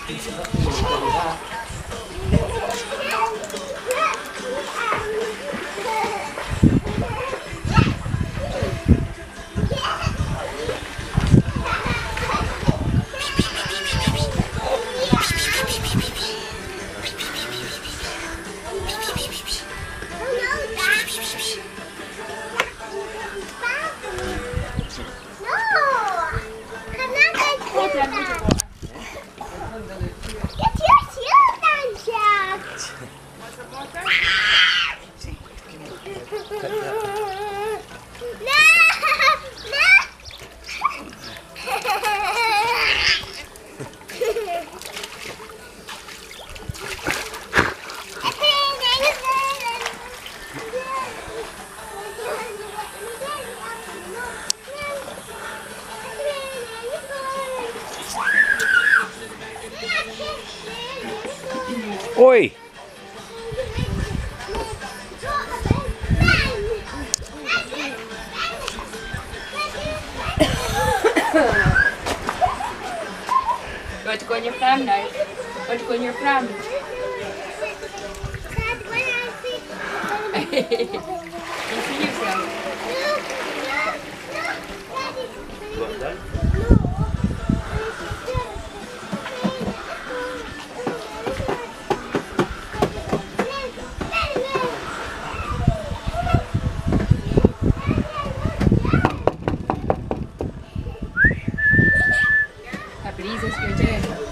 Oi! Want to go in your pram now? Want to go in your pram? You see yourself? Please, it's your turn.